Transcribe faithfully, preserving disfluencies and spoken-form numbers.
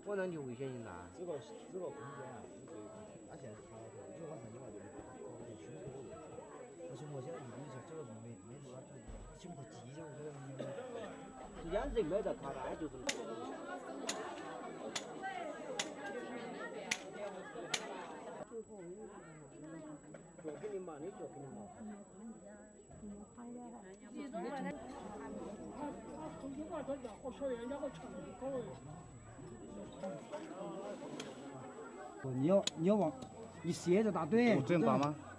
我让你危险性大。 这个这个空间啊，是最他现在是卡到头，因为晚上你嘛就是搞点胸口的问题。但是我现在一比一下，这个没没多大腿，胸口肌肉这个没有。 实际上人没得卡带就是。脚给你麻，你脚给你麻。 你要你要往，你斜着打对。 这样打吗？